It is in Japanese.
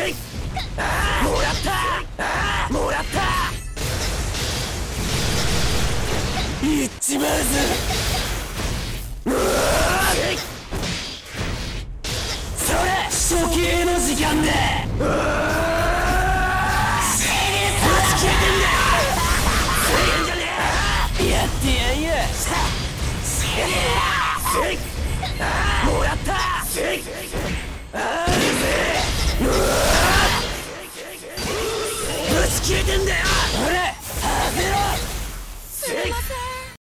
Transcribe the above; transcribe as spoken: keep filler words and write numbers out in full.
もらったもらったいっちまうぞ。それ処刑の時間だ。ぶち切れてんだよ。制限じゃねえ。やってやんや。もらったぶち切れてんだよ。